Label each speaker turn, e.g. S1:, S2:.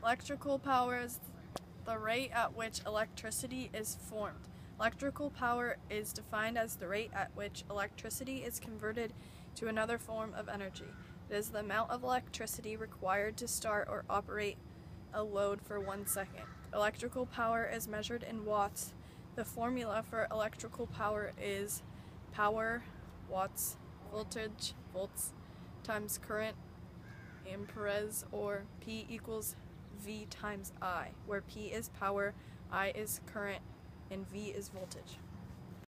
S1: Electrical power is the rate at which electricity is formed. Electrical power is defined as the rate at which electricity is converted to another form of energy. It is the amount of electricity required to start or operate a load for 1 second. Electrical power is measured in watts. The formula for electrical power is power, watts, voltage, volts, times current, amperes, or P equals V times I, where P is power, I is current, and V is voltage.